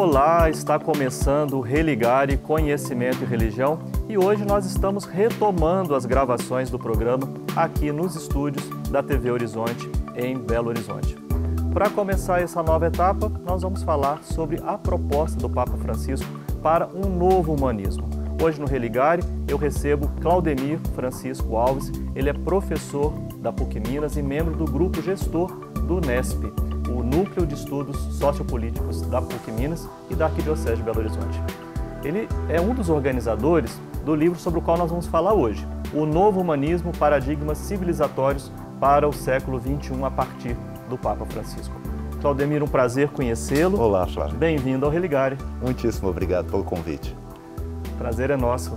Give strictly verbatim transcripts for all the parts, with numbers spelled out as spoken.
Olá, está começando o Religare Conhecimento e Religião e hoje nós estamos retomando as gravações do programa aqui nos estúdios da T V Horizonte, em Belo Horizonte. Para começar essa nova etapa, nós vamos falar sobre a proposta do Papa Francisco para um novo humanismo. Hoje no Religare eu recebo Claudemir Francisco Alves, ele é professor da PUC Minas e membro do grupo gestor do NESP, o Núcleo de Estudos Sociopolíticos da PUC Minas e da Arquidiocese de Belo Horizonte. Ele é um dos organizadores do livro sobre o qual nós vamos falar hoje, O Novo Humanismo, Paradigmas Civilizatórios para o século vinte e um, a partir do Papa Francisco. Claudemir, um prazer conhecê-lo. Olá, Flávio. Bem-vindo ao Religare. Muitíssimo obrigado pelo convite. Prazer é nosso.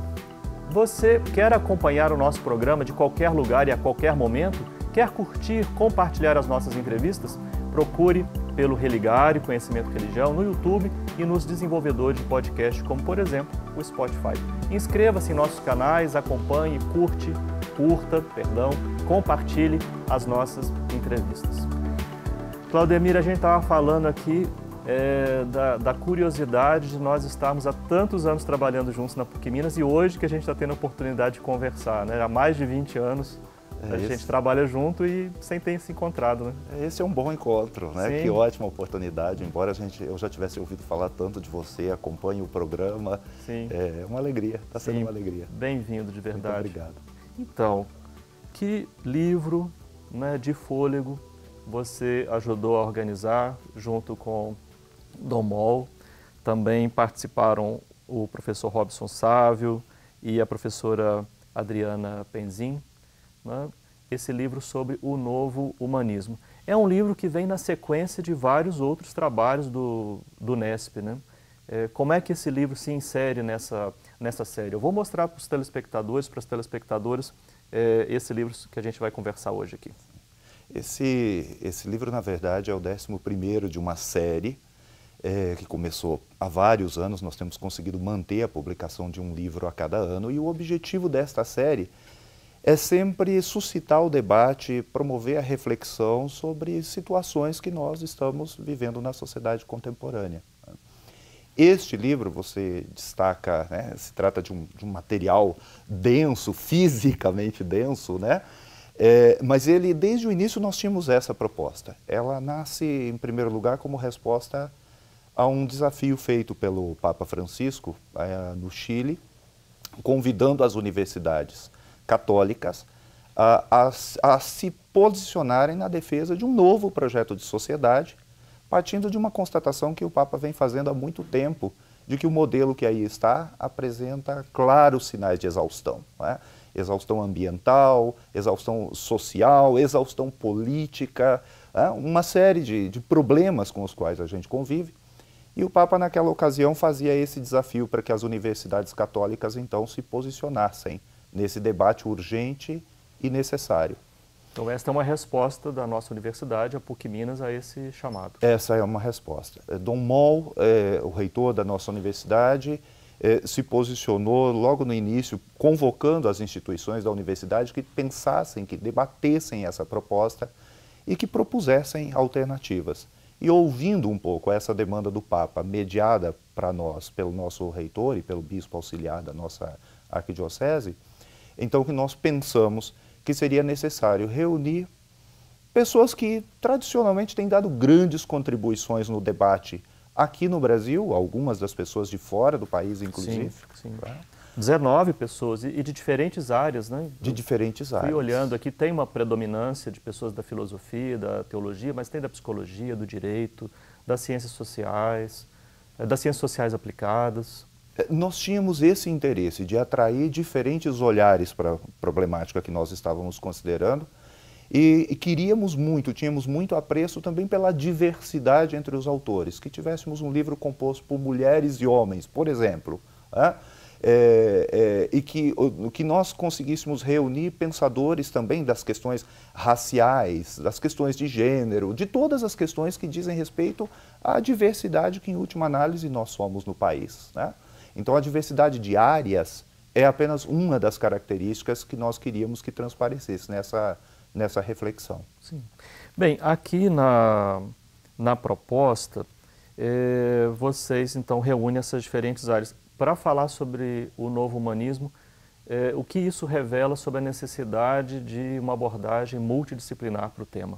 Você quer acompanhar o nosso programa de qualquer lugar e a qualquer momento? Quer curtir, compartilhar as nossas entrevistas? Procure pelo Religare Conhecimento e Religião no YouTube e nos desenvolvedores de podcast, como por exemplo o Spotify. Inscreva-se em nossos canais, acompanhe, curte, curta, perdão, compartilhe as nossas entrevistas. Claudemir, a gente estava falando aqui é, da, da curiosidade de nós estarmos há tantos anos trabalhando juntos na PUC Minas e hoje que a gente está tendo a oportunidade de conversar, né? Há mais de vinte anos. A Esse... gente trabalha junto e sem ter se encontrado, né? Esse é um bom encontro, né? Sim. Que ótima oportunidade, embora a gente, eu já tivesse ouvido falar tanto de você, acompanhe o programa. Sim. É uma alegria, está sendo Sim. uma alegria. Bem-vindo, de verdade. Muito obrigado. Então, que livro, né, de fôlego você ajudou a organizar junto com Dom Mol? Também participaram o professor Robson Sávio e a professora Adriana Penzin. Né? Esse livro sobre o novo humanismo. É um livro que vem na sequência de vários outros trabalhos do, do NESP. Né? É, como é que esse livro se insere nessa, nessa série? Eu vou mostrar para os telespectadores, para as telespectadoras, é, esse livro que a gente vai conversar hoje aqui. Esse, esse livro, na verdade, é o décimo primeiro de uma série é, que começou há vários anos. Nós temos conseguido manter a publicação de um livro a cada ano e o objetivo desta série é sempre suscitar o debate, promover a reflexão sobre situações que nós estamos vivendo na sociedade contemporânea. Este livro, você destaca, né, se trata de um, de um material denso, fisicamente denso, né? É, mas ele, desde o início, nós tínhamos essa proposta. Ela nasce, em primeiro lugar, como resposta a um desafio feito pelo Papa Francisco, é, no Chile, convidando as universidades católicas a, a, a se posicionarem na defesa de um novo projeto de sociedade, partindo de uma constatação que o Papa vem fazendo há muito tempo, de que o modelo que aí está apresenta claros sinais de exaustão. Não é? Exaustão ambiental, exaustão social, exaustão política, é? Uma série de, de problemas com os quais a gente convive. E o Papa, naquela ocasião, fazia esse desafio para que as universidades católicas, então, se posicionassem nesse debate urgente e necessário. Então esta é uma resposta da nossa universidade, a PUC Minas, a esse chamado. Essa é uma resposta. Dom Mol, é, o reitor da nossa universidade, é, se posicionou logo no início, convocando as instituições da universidade que pensassem, que debatessem essa proposta e que propusessem alternativas. E ouvindo um pouco essa demanda do Papa, mediada para nós pelo nosso reitor e pelo bispo auxiliar da nossa arquidiocese, então que nós pensamos que seria necessário reunir pessoas que tradicionalmente têm dado grandes contribuições no debate aqui no Brasil, algumas das pessoas de fora do país, inclusive. Sim, sim. dezenove pessoas e de diferentes áreas, né? De diferentes áreas. Fui olhando aqui, tem uma predominância de pessoas da filosofia, da teologia, mas tem da psicologia, do direito, das ciências sociais, das ciências sociais aplicadas. Nós tínhamos esse interesse de atrair diferentes olhares para a problemática que nós estávamos considerando e, e queríamos muito, tínhamos muito apreço também pela diversidade entre os autores, que tivéssemos um livro composto por mulheres e homens, por exemplo, né? É, é, e que, o, que nós conseguíssemos reunir pensadores também das questões raciais, das questões de gênero, de todas as questões que dizem respeito à diversidade que, em última análise, nós somos no país, né? Então, a diversidade de áreas é apenas uma das características que nós queríamos que transparecesse nessa, nessa reflexão. Sim. Bem, aqui na, na proposta, É, vocês, então, reúnem essas diferentes áreas. Para falar sobre o novo humanismo, é, o que isso revela sobre a necessidade de uma abordagem multidisciplinar para o tema?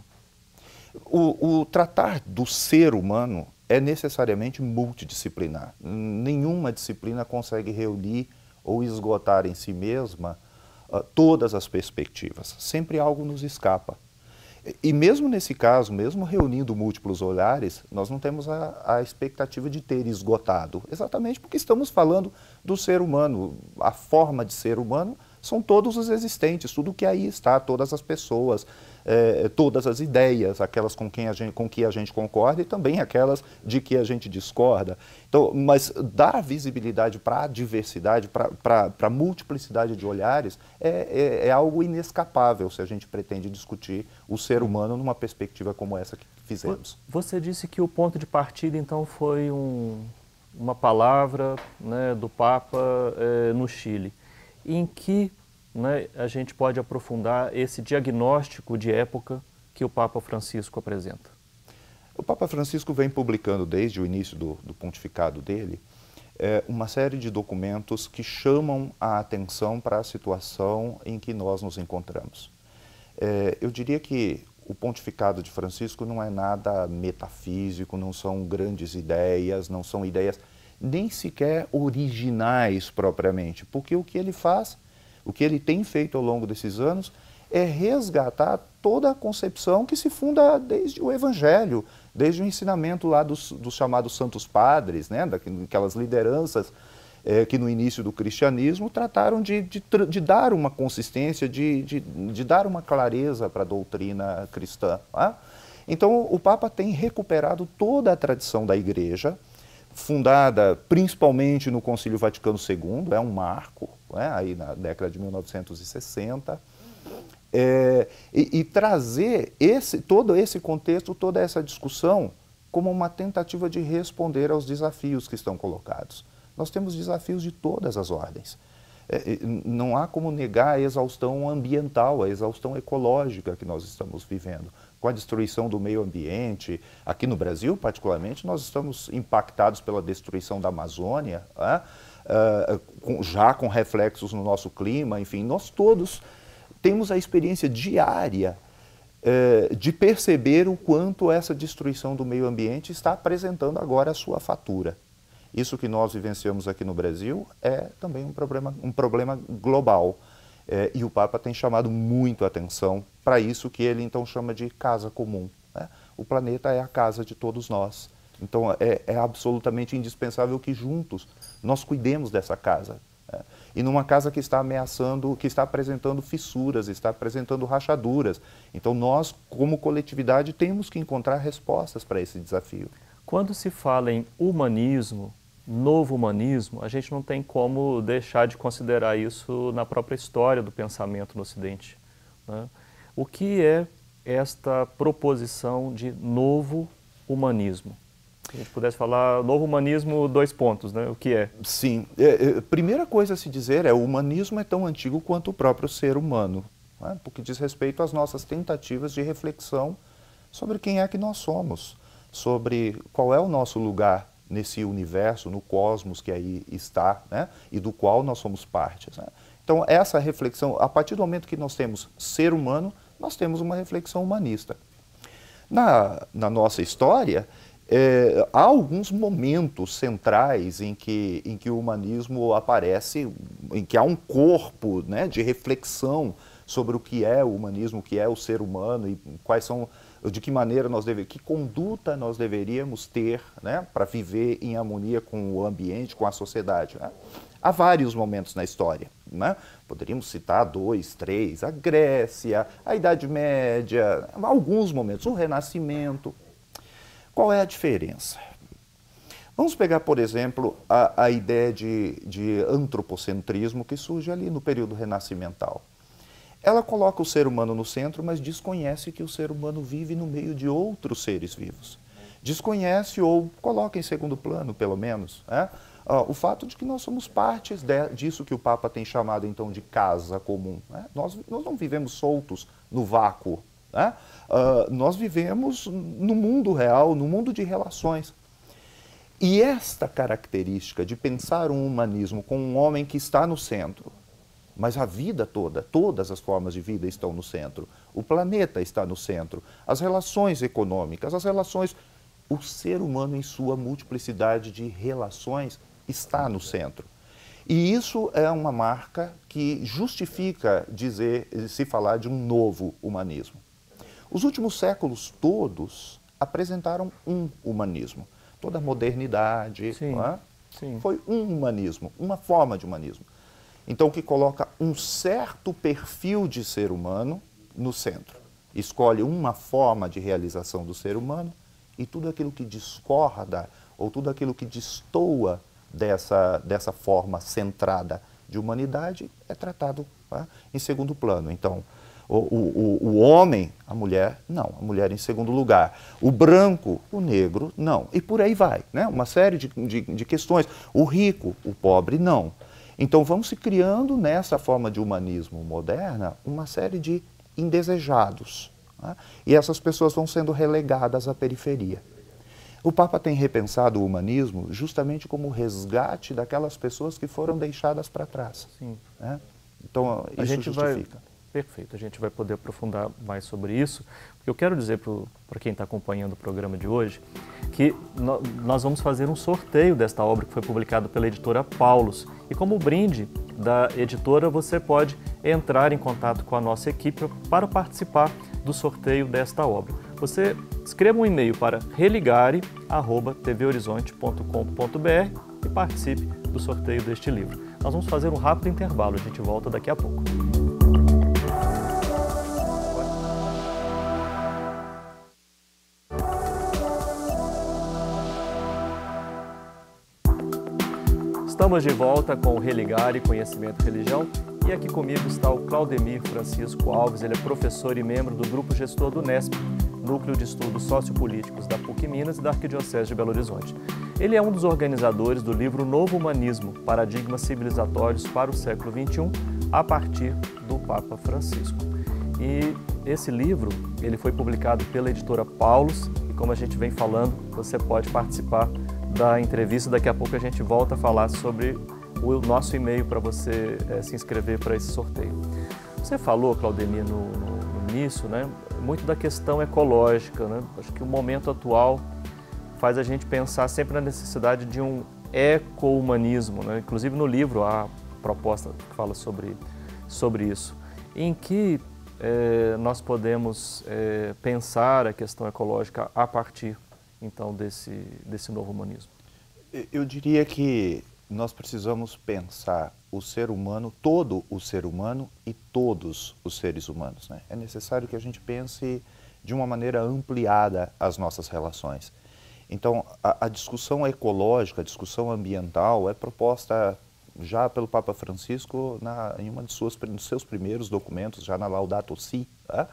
O, o tratar do ser humano é necessariamente multidisciplinar. Nenhuma disciplina consegue reunir ou esgotar em si mesma uh, todas as perspectivas. Sempre algo nos escapa. E mesmo nesse caso, mesmo reunindo múltiplos olhares, nós não temos a, a expectativa de ter esgotado, exatamente porque estamos falando do ser humano. A forma de ser humano são todos os existentes, tudo que aí está, todas as pessoas, eh, todas as ideias, aquelas com, quem a gente, com que a gente concorda e também aquelas de que a gente discorda. Então, mas dar visibilidade para a diversidade, para a multiplicidade de olhares, é, é, é algo inescapável se a gente pretende discutir o ser humano numa perspectiva como essa que fizemos. Você disse que o ponto de partida, então, foi um, uma palavra, né, do Papa eh, no Chile. Em que, né, a gente pode aprofundar esse diagnóstico de época que o Papa Francisco apresenta? O Papa Francisco vem publicando desde o início do, do pontificado dele é, uma série de documentos que chamam a atenção para a situação em que nós nos encontramos. É, eu diria que o pontificado de Francisco não é nada metafísico, não são grandes ideias, não são ideias nem sequer originais propriamente, porque o que ele faz, o que ele tem feito ao longo desses anos é resgatar toda a concepção que se funda desde o Evangelho, desde o ensinamento lá dos, dos chamados Santos Padres, né, daquelas lideranças é, que no início do cristianismo trataram de, de, de dar uma consistência, de, de, de dar uma clareza para a doutrina cristã. Né? Então o Papa tem recuperado toda a tradição da Igreja, fundada principalmente no Concílio Vaticano segundo, é um marco, né, aí na década de mil novecentos e sessenta, é, e, e trazer esse, todo esse contexto, toda essa discussão como uma tentativa de responder aos desafios que estão colocados. Nós temos desafios de todas as ordens. É, não há como negar a exaustão ambiental, a exaustão ecológica que nós estamos vivendo. Com a destruição do meio ambiente, aqui no Brasil particularmente, nós estamos impactados pela destruição da Amazônia, né? uh, com, já com reflexos no nosso clima, enfim, nós todos temos a experiência diária uh, de perceber o quanto essa destruição do meio ambiente está apresentando agora a sua fatura. Isso que nós vivenciamos aqui no Brasil é também um problema, um problema global. É, e o Papa tem chamado muito a atenção para isso que ele então chama de casa comum. Né? O planeta é a casa de todos nós. Então é, é absolutamente indispensável que juntos nós cuidemos dessa casa. Né? E numa casa que está ameaçando, que está apresentando fissuras, está apresentando rachaduras. Então nós, como coletividade, temos que encontrar respostas para esse desafio. Quando se fala em humanismo, novo humanismo, a gente não tem como deixar de considerar isso na própria história do pensamento no Ocidente. Né? O que é esta proposição de novo humanismo? Se a gente pudesse falar novo humanismo, dois pontos, né? O que é? Sim. É, é, primeira coisa a se dizer é o humanismo é tão antigo quanto o próprio ser humano, né? Porque diz respeito às nossas tentativas de reflexão sobre quem é que nós somos, sobre qual é o nosso lugar nesse universo, no cosmos que aí está, né, e do qual nós somos partes. Né? Então, essa reflexão, a partir do momento que nós temos ser humano, nós temos uma reflexão humanista. Na, na nossa história, é, há alguns momentos centrais em que, em que o humanismo aparece, em que há um corpo, né, de reflexão sobre o que é o humanismo, o que é o ser humano e quais são, de que maneira nós devemos, que conduta nós deveríamos ter, né, para viver em harmonia com o ambiente, com a sociedade. Né? Há vários momentos na história. Né? Poderíamos citar dois, três, a Grécia, a Idade Média, alguns momentos, o Renascimento. Qual é a diferença? Vamos pegar, por exemplo, a, a ideia de, de antropocentrismo que surge ali no período renascimental. Ela coloca o ser humano no centro, mas desconhece que o ser humano vive no meio de outros seres vivos. Desconhece ou coloca em segundo plano, pelo menos, né? uh, o fato de que nós somos partes de, disso que o Papa tem chamado então de casa comum. Né? Nós, nós não vivemos soltos no vácuo. Né? Uh, nós vivemos no mundo real, no mundo de relações. E esta característica de pensar um humanismo com um homem que está no centro, mas a vida toda, todas as formas de vida estão no centro, o planeta está no centro, as relações econômicas, as relações... O ser humano em sua multiplicidade de relações está no centro. E isso é uma marca que justifica dizer, se falar de um novo humanismo. Os últimos séculos todos apresentaram um humanismo. Toda a modernidade, Sim, não é? sim. Foi um humanismo, uma forma de humanismo. Então, que coloca um certo perfil de ser humano no centro. Escolhe uma forma de realização do ser humano e tudo aquilo que discorda ou tudo aquilo que destoa dessa, dessa forma centrada de humanidade é tratado, tá, em segundo plano. Então, o, o, o homem, a mulher, não. A mulher em segundo lugar. O branco, o negro, não. E por aí vai, né? Uma série de, de, de questões. O rico, o pobre, não. Então, vamos se criando nessa forma de humanismo moderna uma série de indesejados. Tá? E essas pessoas vão sendo relegadas à periferia. O Papa tem repensado o humanismo justamente como o resgate daquelas pessoas que foram deixadas para trás. Sim. Né? Então, isso a gente justifica. Vai, perfeito, a gente vai poder aprofundar mais sobre isso. Porque eu quero dizer para quem está acompanhando o programa de hoje que no, nós vamos fazer um sorteio desta obra que foi publicada pela editora Paulus. E como brinde da editora, você pode entrar em contato com a nossa equipe para participar do sorteio desta obra. Você escreva um e-mail para religare arroba t v horizonte ponto com ponto b r e participe do sorteio deste livro. Nós vamos fazer um rápido intervalo, a gente volta daqui a pouco. Estamos de volta com o Religare Conhecimento e Religião e aqui comigo está o Claudemir Francisco Alves, ele é professor e membro do Grupo Gestor do Nesp, Núcleo de Estudos Sociopolíticos da PUC Minas e da Arquidiocese de Belo Horizonte. Ele é um dos organizadores do livro Novo Humanismo, Paradigmas Civilizatórios para o século vinte e um, a partir do Papa Francisco. E esse livro ele foi publicado pela editora Paulus e, como a gente vem falando, você pode participar da entrevista. Daqui a pouco a gente volta a falar sobre o nosso e-mail para você é, se inscrever para esse sorteio. Você falou, Claudemir, no, no, no início, né, muito da questão ecológica, né? Acho que o momento atual faz a gente pensar sempre na necessidade de um eco-humanismo, né? Inclusive no livro há proposta que fala sobre, sobre isso, em que é, nós podemos é, pensar a questão ecológica a partir então desse, desse novo humanismo. Eu diria que nós precisamos pensar o ser humano, todo o ser humano e todos os seres humanos, né? É necessário que a gente pense de uma maneira ampliada as nossas relações. Então, a, a discussão ecológica, a discussão ambiental é proposta já pelo Papa Francisco na, em uma de suas, dos seus primeiros documentos, já na Laudato Si, tá?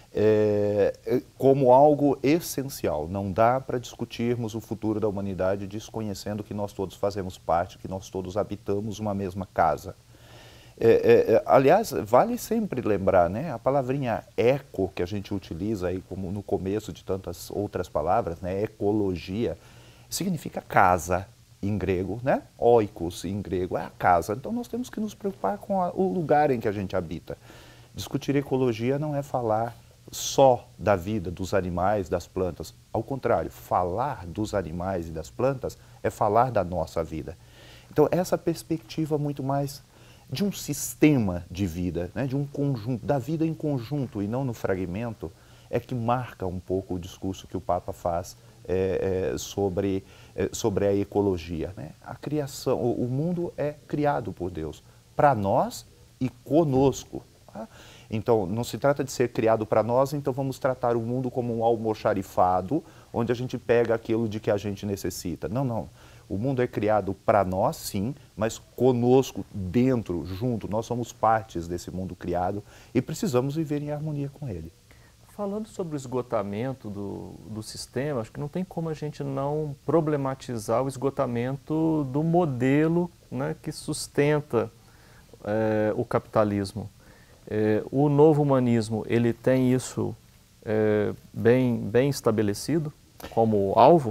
É, como algo essencial. Não dá para discutirmos o futuro da humanidade desconhecendo que nós todos fazemos parte, que nós todos habitamos uma mesma casa. É, é, aliás, vale sempre lembrar, né, a palavrinha eco, que a gente utiliza aí como no começo de tantas outras palavras, né, ecologia, significa casa em grego, né? Oikos em grego é a casa. Então nós temos que nos preocupar com a, o lugar em que a gente habita. Discutir ecologia não é falar só da vida dos animais, das plantas. Ao contrário, falar dos animais e das plantas é falar da nossa vida. Então, essa perspectiva muito mais de um sistema de vida, né, de um conjunto, da vida em conjunto e não no fragmento, é que marca um pouco o discurso que o Papa faz é, é, sobre, é, sobre a ecologia, né? A criação, o, o mundo é criado por Deus, para nós e conosco. Tá? Então, não se trata de ser criado para nós, então vamos tratar o mundo como um almoxarifado, onde a gente pega aquilo de que a gente necessita. Não, não. O mundo é criado para nós, sim, mas conosco, dentro, junto. Nós somos partes desse mundo criado e precisamos viver em harmonia com ele. Falando sobre o esgotamento do, do sistema, acho que não tem como a gente não problematizar o esgotamento do modelo, né, que sustenta é, o capitalismo. É, o novo humanismo, ele tem isso é, bem, bem estabelecido como alvo?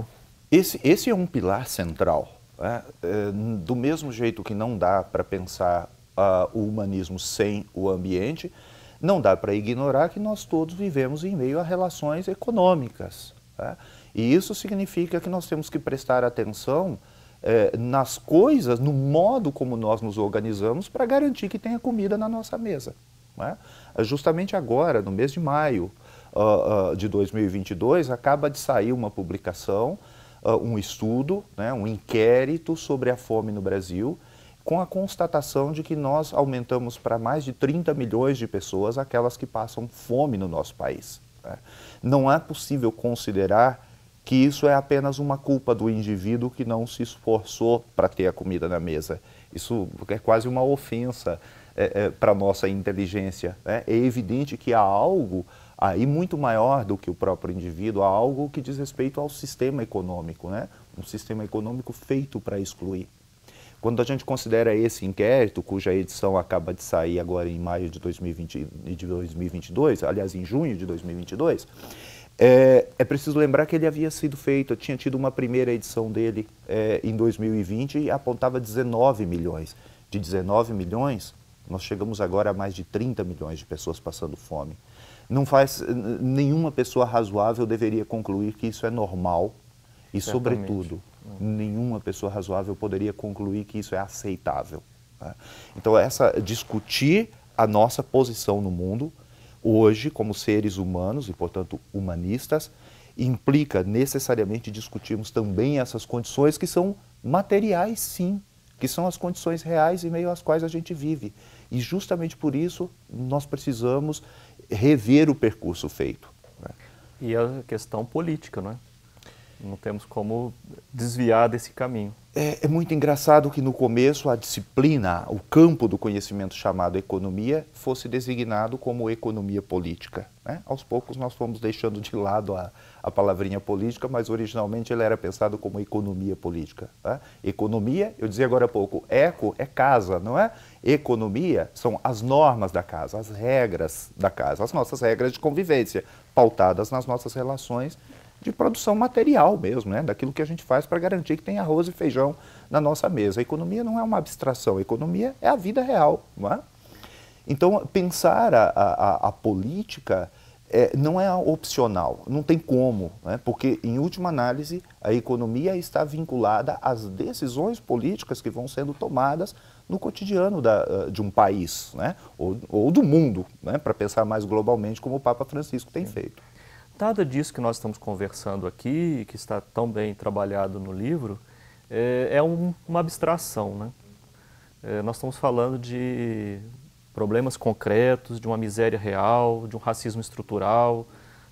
Esse, esse é um pilar central. Né? É, do mesmo jeito que não dá para pensar uh, o humanismo sem o ambiente, não dá para ignorar que nós todos vivemos em meio a relações econômicas. Né? E isso significa que nós temos que prestar atenção eh, nas coisas, no modo como nós nos organizamos para garantir que tenha comida na nossa mesa. Né? Justamente agora, no mês de maio uh, uh, de dois mil e vinte e dois, acaba de sair uma publicação, uh, um estudo, né, um inquérito sobre a fome no Brasil, com a constatação de que nós aumentamos para mais de trinta milhões de pessoas aquelas que passam fome no nosso país. Né? Não é possível considerar que isso é apenas uma culpa do indivíduo que não se esforçou para ter a comida na mesa. Isso é quase uma ofensa é, é, para a nossa inteligência. Né? É evidente que há algo aí muito maior do que o próprio indivíduo, há algo que diz respeito ao sistema econômico, né? Um sistema econômico feito para excluir. Quando a gente considera esse inquérito, cuja edição acaba de sair agora em maio de dois mil e vinte, de dois mil e vinte e dois, aliás, em junho de dois mil e vinte e dois, é, é preciso lembrar que ele havia sido feito, tinha tido uma primeira edição dele é, em dois mil e vinte e apontava dezenove milhões. De dezenove milhões, nós chegamos agora a mais de trinta milhões de pessoas passando fome. Não faz, nenhuma pessoa razoável deveria concluir que isso é normal e, Certamente. sobretudo, nenhuma pessoa razoável poderia concluir que isso é aceitável. Né? Então, essa, discutir a nossa posição no mundo, hoje, como seres humanos e, portanto, humanistas, implica necessariamente discutirmos também essas condições que são materiais, sim, que são as condições reais em meio às quais a gente vive. E, justamente por isso, nós precisamos rever o percurso feito. Né? E a questão política, não é? Não temos como desviar desse caminho. É, é muito engraçado que no começo a disciplina, o campo do conhecimento chamado economia, fosse designado como economia política. Né? Aos poucos nós fomos deixando de lado a, a palavrinha política, mas originalmente ele era pensado como economia política. Né? Economia, eu dizia agora há pouco, eco é casa, não é? Economia são as normas da casa, as regras da casa, as nossas regras de convivência, pautadas nas nossas relações de produção material mesmo, né? Daquilo que a gente faz para garantir que tem arroz e feijão na nossa mesa. A economia não é uma abstração, a economia é a vida real. Não é? Então, pensar a, a, a política é, não é opcional, não tem como, né? Porque, em última análise, a economia está vinculada às decisões políticas que vão sendo tomadas no cotidiano da, de um país, né? ou, ou do mundo, né? Para pensar mais globalmente, como o Papa Francisco tem feito. Nada disso que nós estamos conversando aqui, que está tão bem trabalhado no livro, é, é um, uma abstração. Né? É, nós estamos falando de problemas concretos, de uma miséria real, de um racismo estrutural,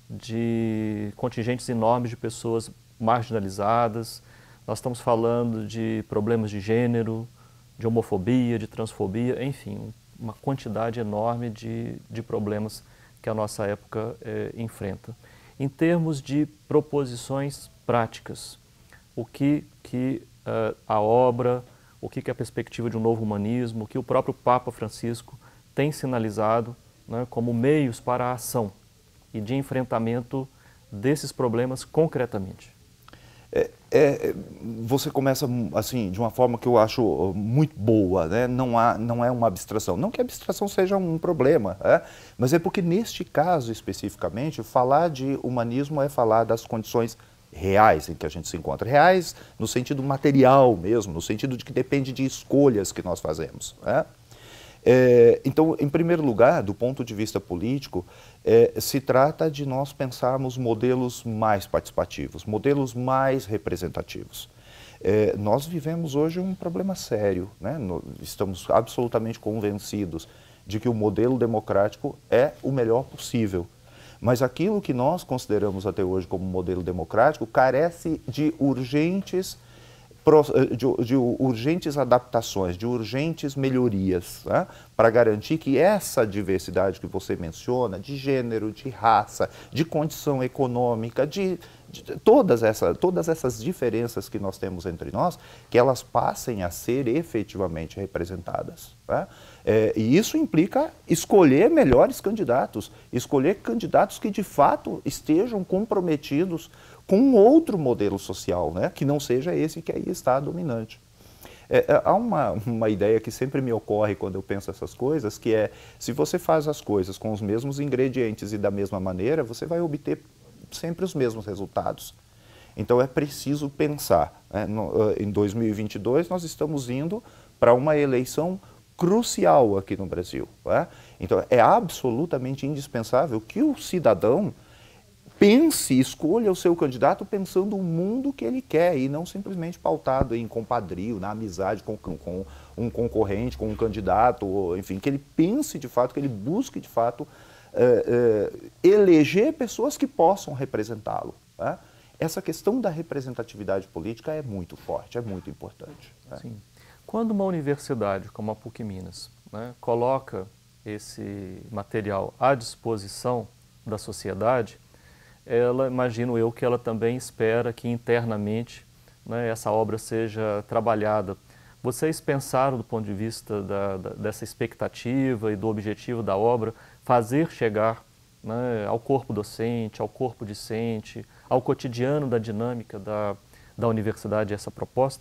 de contingentes enormes de pessoas marginalizadas. Nós estamos falando de problemas de gênero, de homofobia, de transfobia, enfim, uma quantidade enorme de, de problemas que a nossa época é, enfrenta. Em termos de proposições práticas, o que, que uh, a obra, o que, que a perspectiva de um novo humanismo, o que o próprio Papa Francisco tem sinalizado, né, como meios para a ação e de enfrentamento desses problemas concretamente? É, é, você começa assim de uma forma que eu acho muito boa, né? Não há, não é uma abstração. Não que a abstração seja um problema, é? Mas é porque neste caso especificamente, falar de humanismo é falar das condições reais em que a gente se encontra. Reais no sentido material mesmo, no sentido de que depende de escolhas que nós fazemos. É? É, então, em primeiro lugar, do ponto de vista político, é, se trata de nós pensarmos modelos mais participativos, modelos mais representativos. É, nós vivemos hoje um problema sério, né? Estamos absolutamente convencidos de que o modelo democrático é o melhor possível. Mas aquilo que nós consideramos até hoje como modelo democrático carece de urgentes De, de urgentes adaptações, de urgentes melhorias, né? Para garantir que essa diversidade que você menciona, de gênero, de raça, de condição econômica, de, de todas, essa, todas essas diferenças que nós temos entre nós, que elas passem a ser efetivamente representadas. Né? É, e isso implica escolher melhores candidatos, escolher candidatos que de fato estejam comprometidos com um outro modelo social, né? Que não seja esse que aí está dominante. É, há uma, uma ideia que sempre me ocorre quando eu penso essas coisas, que é, se você faz as coisas com os mesmos ingredientes e da mesma maneira, você vai obter sempre os mesmos resultados. Então é preciso pensar, né? No, em dois mil e vinte e dois nós estamos indo para uma eleição crucial aqui no Brasil, né? Então é absolutamente indispensável que o cidadão pense, escolha o seu candidato pensando o mundo que ele quer e não simplesmente pautado em compadrio, na amizade com, com um concorrente, com um candidato, ou, enfim, que ele pense de fato, que ele busque de fato é, é, eleger pessoas que possam representá-lo, né? Essa questão da representatividade política é muito forte, é muito importante, né? Sim. Quando uma universidade como a PUC Minas, né, coloca esse material à disposição da sociedade, ela, imagino eu, que ela também espera que internamente, né, essa obra seja trabalhada. Vocês pensaram, do ponto de vista da, da, dessa expectativa e do objetivo da obra, fazer chegar, né, ao corpo docente, ao corpo discente, ao cotidiano da dinâmica da, da universidade essa proposta?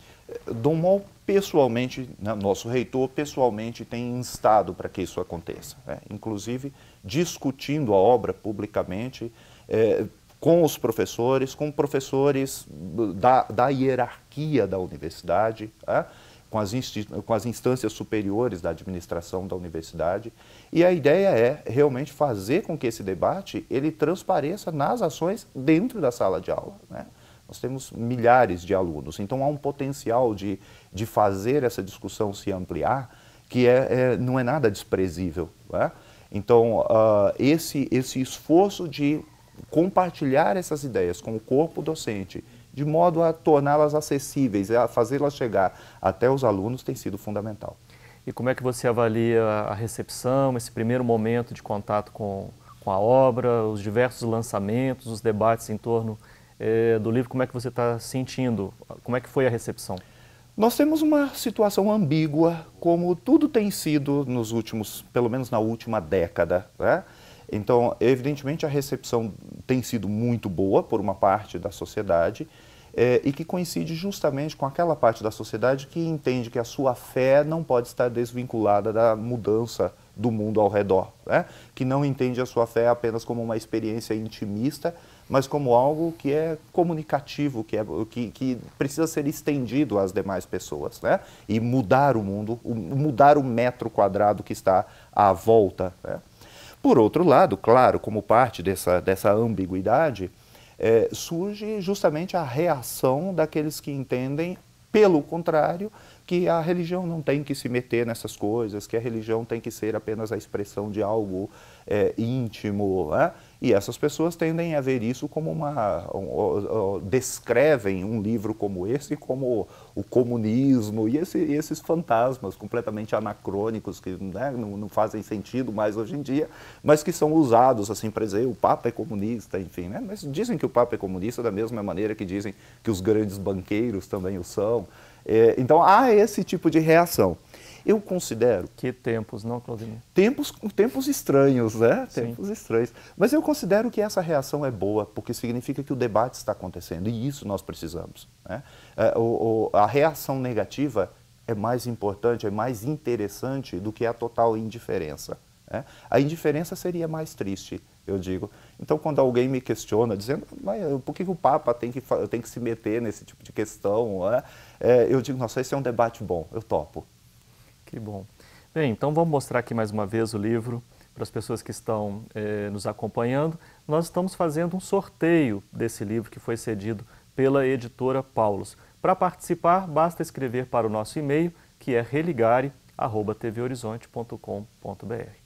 Dom Mol, pessoalmente, né, nosso reitor, pessoalmente tem instado para que isso aconteça, né? Inclusive discutindo a obra publicamente, é, com os professores, com professores da, da hierarquia da universidade, né? com, as com as instâncias superiores da administração da universidade. E a ideia é realmente fazer com que esse debate ele transpareça nas ações dentro da sala de aula, né? Nós temos milhares de alunos, então há um potencial de, de fazer essa discussão se ampliar que é, é, não é nada desprezível, né? Então, uh, esse, esse esforço de compartilhar essas ideias com o corpo docente, de modo a torná-las acessíveis, a fazê-las chegar até os alunos, tem sido fundamental. E como é que você avalia a recepção, esse primeiro momento de contato com, com a obra, os diversos lançamentos, os debates em torno É, do livro? Como é que você está sentindo? Como é que foi a recepção? Nós temos uma situação ambígua, como tudo tem sido nos últimos, pelo menos na última década, né? Então, evidentemente, a recepção tem sido muito boa por uma parte da sociedade é, e que coincide justamente com aquela parte da sociedade que entende que a sua fé não pode estar desvinculada da mudança do mundo ao redor, né? Que não entende a sua fé apenas como uma experiência intimista, mas como algo que é comunicativo, que, é, que, que precisa ser estendido às demais pessoas, né? E mudar o mundo, mudar o metro quadrado que está à volta, né? Por outro lado, claro, como parte dessa, dessa ambiguidade, é, surge justamente a reação daqueles que entendem, pelo contrário, que a religião não tem que se meter nessas coisas, que a religião tem que ser apenas a expressão de algo é, íntimo, né? E essas pessoas tendem a ver isso como uma... Um, um, descrevem um livro como esse como o comunismo e, esse, e esses fantasmas completamente anacrônicos que, né, não, não fazem sentido mais hoje em dia, mas que são usados assim para dizer o Papa é comunista, enfim, né? Mas dizem que o Papa é comunista da mesma maneira que dizem que os grandes banqueiros também o são. É, então há esse tipo de reação. Eu considero... Que tempos, não, Claudemir? Tempos, tempos estranhos, né? Sim. Tempos estranhos. Mas eu considero que essa reação é boa, porque significa que o debate está acontecendo, e isso nós precisamos, né? É, o, o, a reação negativa é mais importante, é mais interessante do que a total indiferença, né? A indiferença seria mais triste, eu digo. Então, quando alguém me questiona, dizendo, mas por que o Papa tem que, tem que se meter nesse tipo de questão, né? É, eu digo, nossa, esse é um debate bom, eu topo. Que bom. Bem, então vamos mostrar aqui mais uma vez o livro para as pessoas que estão eh, nos acompanhando. Nós estamos fazendo um sorteio desse livro que foi cedido pela editora Paulus. Para participar, basta escrever para o nosso e-mail, que é religare arroba t v horizonte ponto com ponto b r.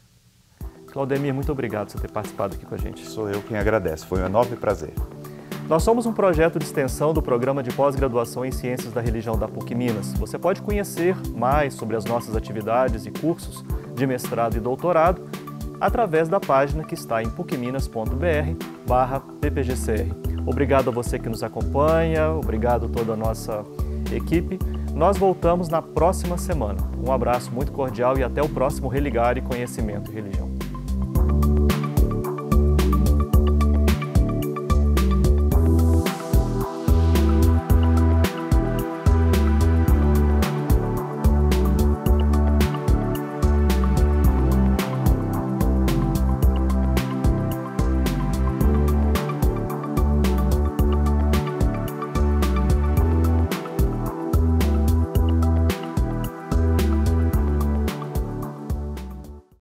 Claudemir, muito obrigado por você ter participado aqui com a gente. Sou eu quem agradece, foi um enorme prazer. Nós somos um projeto de extensão do Programa de Pós-Graduação em Ciências da Religião da PUC Minas. Você pode conhecer mais sobre as nossas atividades e cursos de mestrado e doutorado através da página que está em pucminas ponto b r barra p p g c r. Obrigado a você que nos acompanha, obrigado a toda a nossa equipe. Nós voltamos na próxima semana. Um abraço muito cordial e até o próximo Religare Conhecimento e Religião.